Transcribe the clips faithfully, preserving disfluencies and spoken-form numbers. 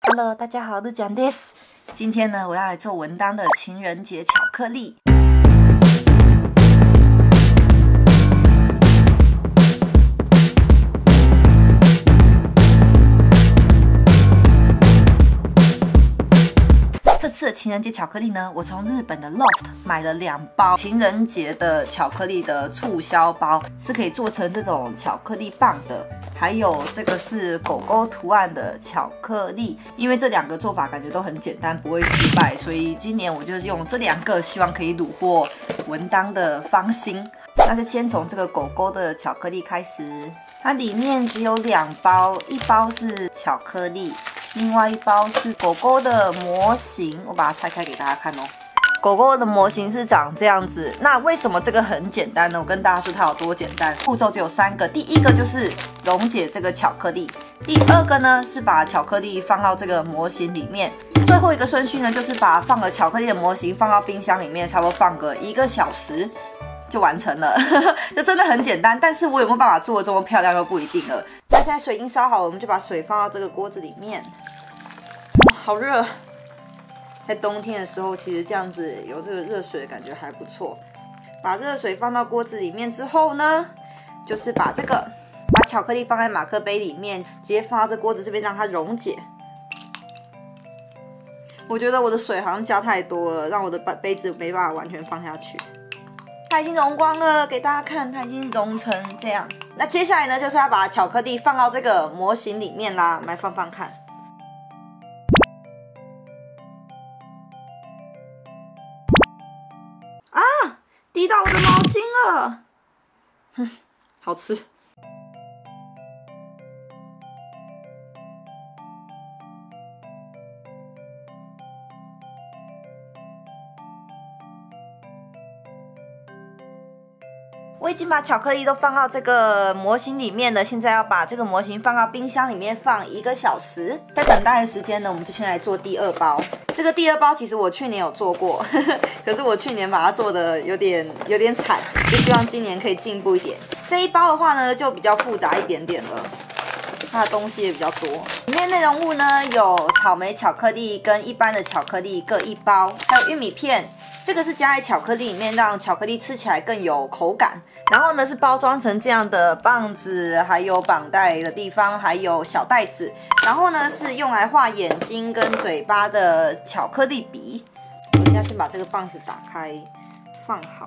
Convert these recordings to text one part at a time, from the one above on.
Hello， 大家好，我是蒋 des。今天呢，我要来做文当的情人节巧克力。这次的情人节巧克力呢，我从日本的 Loft 买了两包情人节的巧克力的促销包，是可以做成这种巧克力棒的。还有这个是狗狗图案的巧克力，因为这两个做法感觉都很简单，不会失败，所以今年我就是用这两个，希望可以虏获文当的芳心。那就先从这个狗狗的巧克力开始，它里面只有两包，一包是巧克力，另外一包是狗狗的模型，我把它拆开给大家看哦。狗狗的模型是长这样子，那为什么这个很简单呢？我跟大家说它有多简单，步骤只有三个。第一个就是溶解这个巧克力，第二个呢是把巧克力放到这个模型里面，最后一个顺序呢就是把放了巧克力的模型放到冰箱里面，差不多放个一个小时就完成了，就真的很简单。但是我有没有办法做得这么漂亮就不一定了。那现在水已经烧好了，我们就把水放到这个锅子里面。哇，好热！在冬天的时候，其实这样子有这个热水的感觉还不错。把热水放到锅子里面之后呢，就是把这个把巧克力放在马克杯里面，直接放到这锅子这边让它溶解。我觉得我的水好像加太多了，让我的杯子没办法完全放下去。它已经溶光了，给大家看，它已经溶成这样。那接下来呢，就是要把巧克力放到这个模型里面啦，我们来放放看。滴到我的毛巾了，哼，好吃。我已经把巧克力都放到这个模型里面了，现在要把这个模型放到冰箱里面放一个小时。在等待的时间呢，我们就先来做第二包。这个第二包其实我去年有做过，呵呵，可是我去年把它做的有点有点惨，就希望今年可以进步一点。这一包的话呢，就比较复杂一点点了，它的东西也比较多。里面内容物呢有草莓巧克力跟一般的巧克力各一包，还有玉米片。这个是加在巧克力里面，让巧克力吃起来更有口感。然后呢是包装成这样的棒子，还有绑带的地方，还有小袋子。然后呢是用来画眼睛跟嘴巴的巧克力笔。我现在先把这个棒子打开，放好。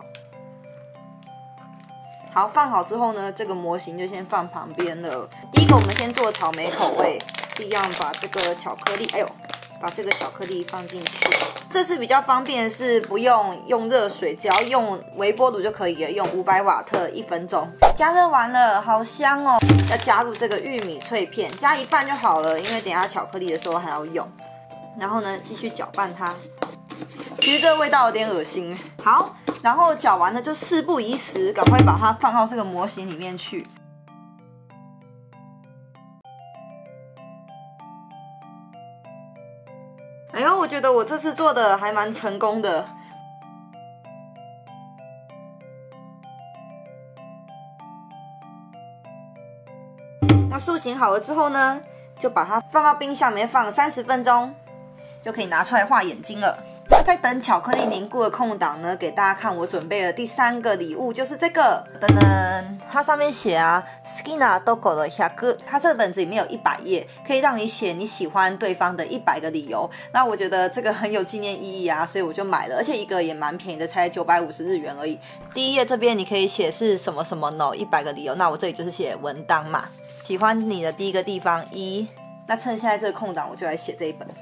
好，放好之后呢，这个模型就先放旁边了。第一个我们先做草莓口味，是一样把这个巧克力，哎呦。把这个巧克力放进去，这次比较方便的是不用用热水，只要用微波炉就可以了，用五百瓦特一分钟。加热完了，好香哦！要加入这个玉米脆片，加一半就好了，因为等一下巧克力的时候还要用。然后呢，继续搅拌它。其实这个味道有点恶心。好，然后搅完了就事不宜迟，赶快把它放到这个模型里面去。哎呦，我觉得我这次做的还蛮成功的。那塑形好了之后呢，就把它放到冰箱里面放三十分钟，就可以拿出来画眼睛了。那在等巧克力凝固的空档呢，给大家看我准备了第三个礼物，就是这个。噔噔，它上面写啊 ，Skina Doko 的 百，它这本子里面有一百页，可以让你写你喜欢对方的一百个理由。那我觉得这个很有纪念意义啊，所以我就买了，而且一个也蛮便宜的，才九百五十日元而已。第一页这边你可以写是什么什么 no 一百个理由，那我这里就是写文当嘛，喜欢你的第一个地方一。那趁现在这个空档，我就来写这一本。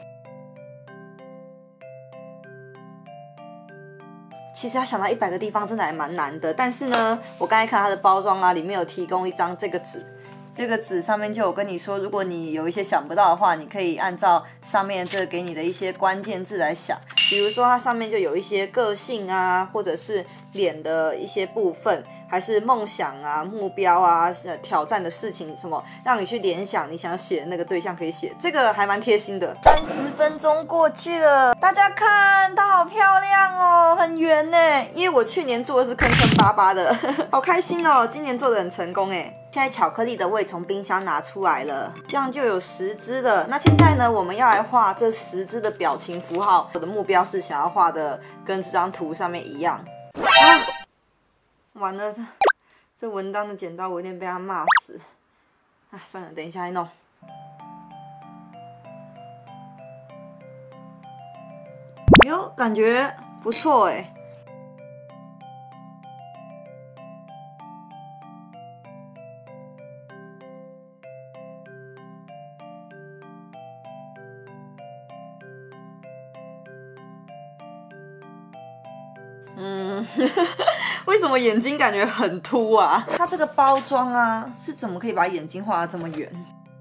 其实要想到一百个地方真的还蛮难的，但是呢，我刚才看它的包装啊，里面有提供一张这个纸，这个纸上面就有跟你说，如果你有一些想不到的话，你可以按照上面这个给你的一些关键字来想，比如说它上面就有一些个性啊，或者是脸的一些部分， 还是梦想啊、目标啊、挑战的事情什么，让你去联想你想写的那个对象可以写，这个还蛮贴心的。三十分钟过去了，大家看它好漂亮哦，很圆呢。因为我去年做的是坑坑巴巴的，好开心哦，今年做的很成功哎。现在巧克力的我也从冰箱拿出来了，这样就有十只了。那现在呢，我们要来画这十只的表情符号。我的目标是想要画的跟这张图上面一样。啊，完了，这这文档的剪刀我有点被他骂死。啊，算了，等一下再弄。哟，感觉不错哎。嗯，为什么眼睛感觉很凸啊？它这个包装啊，是怎么可以把眼睛画得这么圆？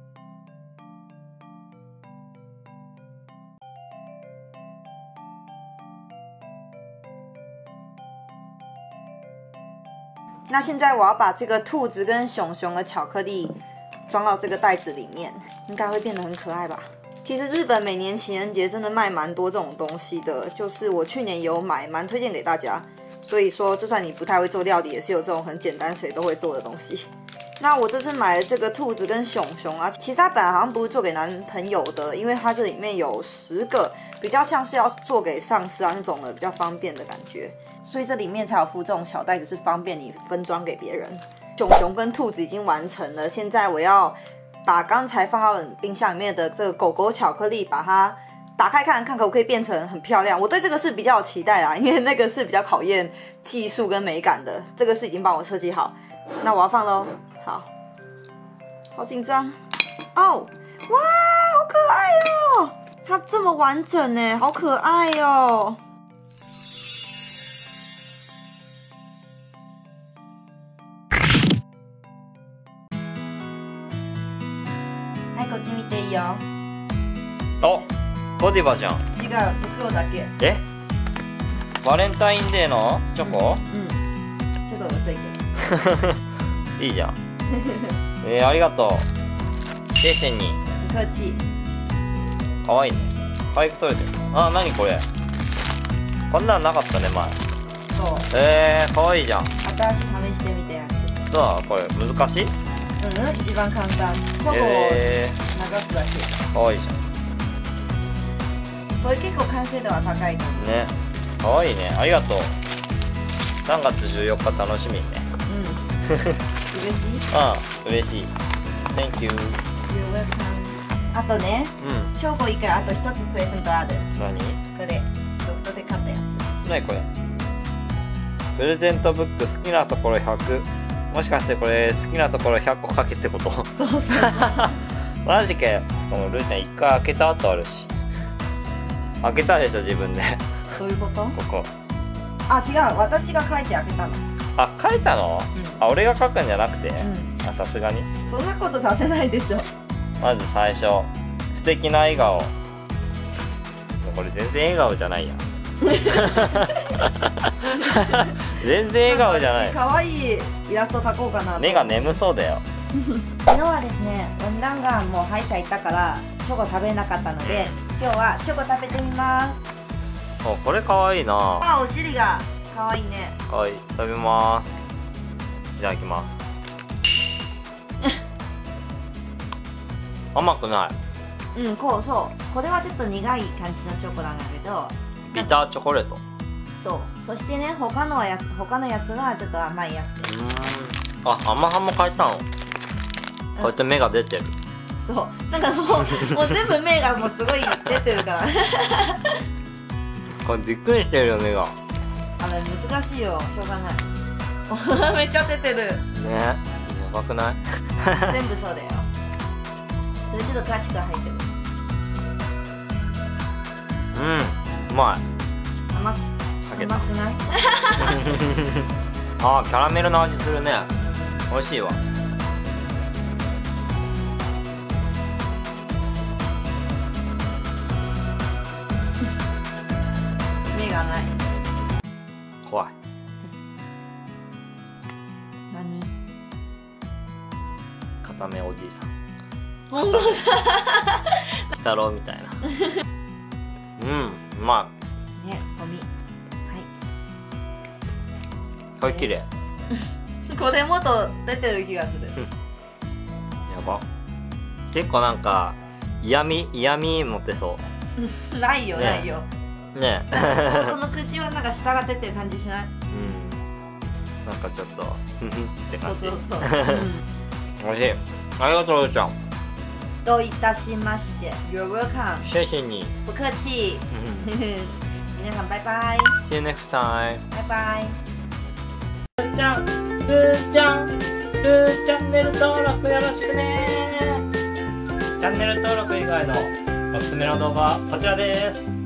那现在我要把这个兔子跟熊熊的巧克力装到这个袋子里面，应该会变得很可爱吧？其实日本每年情人节真的卖蛮多这种东西的，就是我去年也有买，蛮推荐给大家。所以说，就算你不太会做料理，也是有这种很简单谁都会做的东西。那我这次买的这个兔子跟熊熊啊，其实它本来好像不是做给男朋友的，因为它这里面有十个，比较像是要做给上司啊那种的，比较方便的感觉。所以这里面才有附这种小袋子，是方便你分装给别人。熊熊跟兔子已经完成了，现在我要把刚才放到冰箱里面的这个狗狗巧克力，把它打开看看可不可以变成很漂亮。我对这个是比较有期待啦，因为那个是比较考验技术跟美感的，这个是已经帮我设计好。那我要放咯，好，好紧张哦！哇，好可爱哦！它这么完整呢，好可爱哦！はい、こっち見ていいよ。 お、ゴディバじゃん。 違う、袋だけ。 え？バレンタインデーのチョコ？ うん。ちょっと薄いけど。 いいじゃん。えー、ありがとう。シェイシェンに。 不客气。 かわいいね。可愛く撮れてる。あ、なにこれ。こんなんなかったね前。 そう。 えー、かわいいじゃん。 新しい試してみてやって。 どう？これ難しい？ うん、一番簡単。チョコを流すだけ。 かわいいじゃん。 これ結構完成度は高いと思う。 ね。かわいいね。ありがとう。さんがつじゅうよっか楽しみね。 うん。嬉しい？ うん、嬉しい。Thank you. You're welcome. あとね、 うん。 翔吾以外あと一つプレゼントある。 何？ これ、ロフトで買ったやつ。 何これ？プレゼントブック好きなところひゃく。もしかしてこれ好きなところひゃっこかけってこと？ そうそう。 マジかよ。このルーちゃん一回開けた後あるし。開けたでしょ自分で。 どういうこと？ ここ。 あ、違う。私が書いて開けたの。 あ、書いたの？ うん、 あ、俺が書くんじゃなくて？ うん、 あ、さすがに。 そんなことさせないでしょ。 まず最初、素敵な笑顔。これ全然笑顔じゃないやん。全然笑顔じゃない。 可愛いイラスト描こうかな。 目が眠そうだよ。 昨日はですね、温暖がもう歯医者行ったからチョコ食べなかったので、今日はチョコ食べてみます。 お、これかわいいな。 あ、お尻がかわいいね。 はい、食べます。いただきます。甘くない。 うん、こうそう。これはちょっと苦い感じのチョコなんだけど。 ビターチョコレート。 そう。そしてね、他のや他のやつはちょっと甘いやつです。 うーん。あ、甘さも変えたの。こうやって目が出てる。 そう。なんかもうもう全部目がもうすごい出てるから。 これびっくりしてるよ目が。 あの難しいよ。しょうがない。めっちゃ出てる。 ね。やばくない？ 全部そうだよ。それちょっとガチが入ってる。 うん、うまい。 甘く甘くない？ あー、キャラメルの味するね。美味しいわ。 目がない。 怖い。 た目おじいさん本当だ。 鬼太郎みたいなうんうまね、ゴミ。はいこれ綺麗。 これもっと出てる気がする。 やば。結構なんか嫌味嫌味持ってそないよ、 ねないよ。 うねこの口はなんか下が出てる感じしない？ うんなんかちょっとふふってそう感じ。 そうそう。うんおいしい。ありがとうるーちゃん。 どういたしまして。You're welcome。 谢谢你。 不客气。皆さんバイバイ。 See you next time。 バイバイ。 るーちゃん、るーちゃん、るーチャンネル登録よろしくね。チャンネル登録以外のおすすめの動画はこちらです。